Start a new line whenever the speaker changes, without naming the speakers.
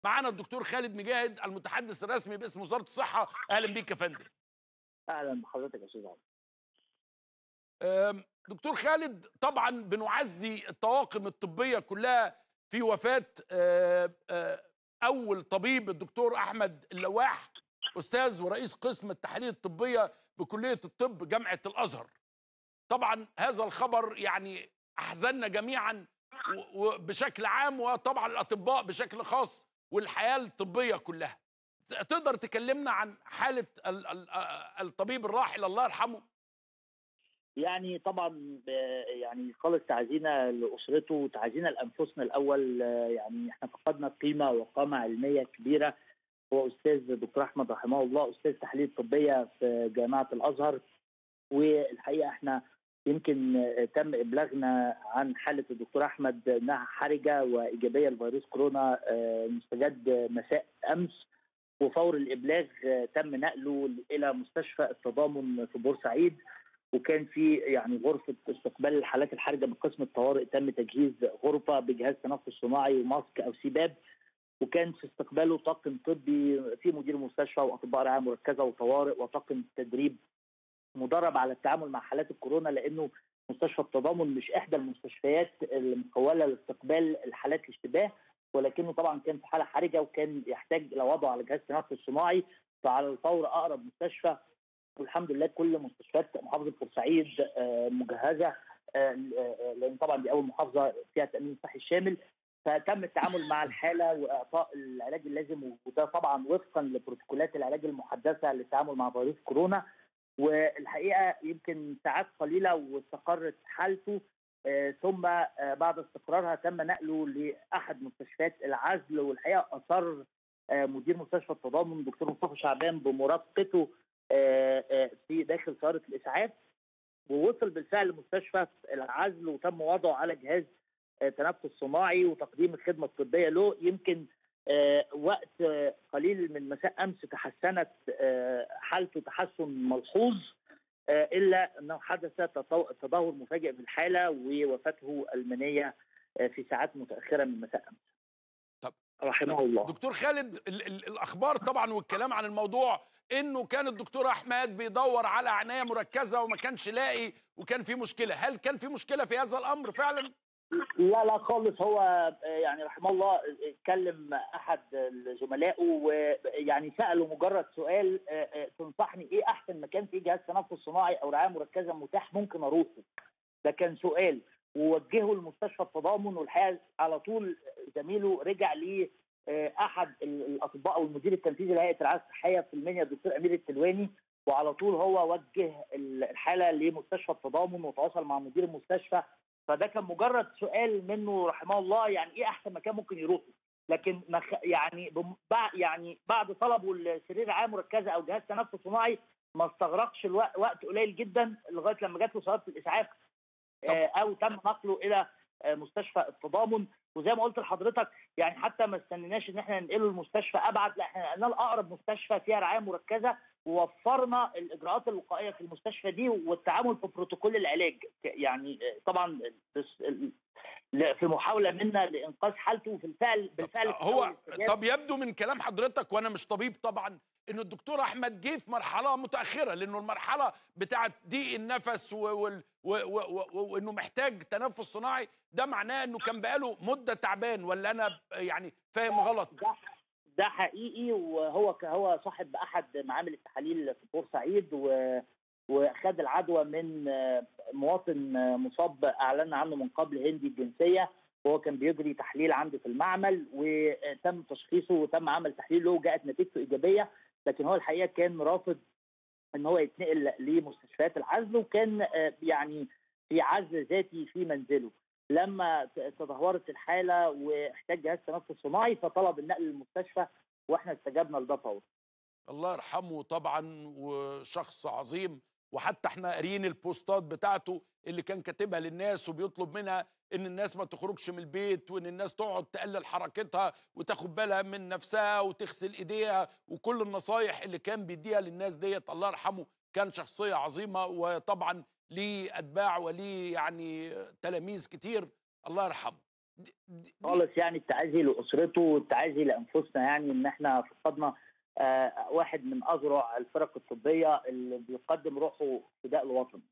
معانا الدكتور خالد مجاهد المتحدث الرسمي باسم وزارة الصحة. أهلا بيك يا فندم.
اهلا بحضرتك يا استاذ عمرو.
دكتور خالد، طبعا بنعزي الطواقم الطبية كلها في وفاة أول طبيب الدكتور أحمد اللواح، أستاذ ورئيس قسم التحاليل الطبية بكلية الطب جامعة الأزهر. طبعا هذا الخبر يعني أحزننا جميعا وبشكل عام، وطبعا الأطباء بشكل خاص والحياة الطبية كلها. تقدر تكلمنا عن حالة الطبيب الراحل الله يرحمه؟
يعني طبعا يعني خالص تعزينا لاسرته وتعزينا لانفسنا الاول. يعني احنا فقدنا قيمه وقامه علميه كبيره. هو استاذ دكتور احمد رحمه الله، استاذ تحليل طبيه في جامعه الازهر. والحقيقه احنا يمكن تم ابلاغنا عن حاله الدكتور احمد انها حرجه وايجابيه لفيروس كورونا مستجد مساء امس. وفور الابلاغ تم نقله الى مستشفى التضامن في بورسعيد. وكان في يعني غرفه استقبال الحالات الحرجه بقسم الطوارئ تم تجهيز غرفه بجهاز تنفس صناعي وماسك او سباب. وكان في استقباله طاقم طبي في مدير مستشفى واطباء رعايه مركزه وطوارئ وطاقم تدريب مدرب على التعامل مع حالات الكورونا، لانه مستشفى التضامن مش احدى المستشفيات المقوله لاستقبال الحالات الاشتباه، ولكنه طبعا كان في حاله حرجه وكان يحتاج الى وضعه على جهاز تنفس صناعي. فعلى الفور اقرب مستشفى، والحمد لله كل مستشفيات محافظه بورسعيد مجهزه، لان طبعا دي اول محافظه فيها التامين الصحي الشامل. فتم التعامل مع الحاله واعطاء العلاج اللازم، وده طبعا وفقا لبروتوكولات العلاج المحدثه للتعامل مع فيروس كورونا. والحقيقه يمكن ساعات قليله واستقرت حالته. ثم بعد استقرارها تم نقله لاحد مستشفيات العزل. والحقيقه اصر مدير مستشفى التضامن دكتور مصطفى شعبان بمرافقته في داخل سياره الاسعاف. ووصل بالفعل لمستشفى العزل وتم وضعه على جهاز تنفس صناعي وتقديم الخدمه الطبيه له. يمكن وقت قليل من مساء امس تحسنت حالته تحسن ملحوظ، الا انه حدث تدهور مفاجئ في الحاله ووفاته المنيه في ساعات متاخره من مساء امس
طب
رحمه الله.
دكتور خالد، ال الأخبار طبعا والكلام عن الموضوع إنه كان الدكتور أحمد بيدور على عناية مركزة وما كانش لاقي وكان في مشكلة. هل كان في مشكلة في هذا الأمر فعلا؟
لا لا خالص. هو يعني رحمه الله كلم احد زملائه ويعني ساله مجرد سؤال: تنصحني ايه احسن مكان فيه جهاز تنفس صناعي او رعايه مركزه متاح ممكن اروحه؟ ده كان سؤال، ووجهه لمستشفى التضامن. والحقيقه على طول زميله رجع ليه احد الاطباء او المدير التنفيذي لهيئه الرعايه الصحيه في المنيا الدكتور امير التلواني. وعلى طول هو وجه الحاله لمستشفى التضامن وتواصل مع مدير المستشفى. فده كان مجرد سؤال منه رحمه الله، يعني ايه احسن مكان ممكن يروحه. لكن يعني بعد طلبه لسرير رعايه مركزه او جهاز تنفس صناعي ما استغرقش وقت قليل جدا لغايه لما جات له سياره الاسعاف
طب
او تم نقله الى مستشفى التضامن. وزي ما قلت لحضرتك يعني حتى ما استنيناش ان احنا ننقله المستشفى ابعد، لا احنا نقلناه لاقرب مستشفى فيها رعايه مركزه، ووفرنا الاجراءات الوقائيه في المستشفى دي والتعامل ببروتوكول العلاج. يعني طبعا في محاوله منا لانقاذ حالته. في الفعل
طب
بالفعل في
هو
اول استجابه.
طب يبدو من كلام حضرتك، وانا مش طبيب طبعا، انه الدكتور احمد جه في مرحله متاخره، لانه المرحله بتاعه ضيق النفس وانه محتاج تنفس صناعي، ده معناه انه كان بقاله مده تعبان، ولا انا يعني فاهم غلط؟
ده ده حقيقي. وهو صاحب احد معامل التحاليل في بورسعيد وخد العدوى من مواطن مصاب اعلن عنه من قبل هندي الجنسيه. وهو كان بيجري تحليل عنده في المعمل وتم تشخيصه وتم عمل تحليل له وجاءت نتيجته ايجابيه. لكن هو الحقيقه كان رافض ان هو يتنقل لمستشفيات العزل، وكان يعني في عزل ذاتي في منزله. لما تدهورت الحاله واحتاج جهاز تنفس صناعي فطلب النقل للمستشفى، واحنا استجبنا لده فورا.
الله يرحمه طبعا، وشخص عظيم. وحتى احنا قاريين البوستات بتاعته اللي كان كاتبها للناس وبيطلب منها ان الناس ما تخرجش من البيت، وان الناس تقعد تقلل حركتها وتاخد بالها من نفسها وتغسل ايديها، وكل النصايح اللي كان بيديها للناس ديت. الله يرحمه، كان شخصية عظيمة، وطبعا ليه اتباع وليه يعني تلاميذ كتير. الله يرحمه. دي
خالص، يعني التعازي لاسرته والتعازي لانفسنا، يعني ان احنا فقدنا واحد من اذرع الفرق الطبيه اللي بيقدم روحه فداء الوطن.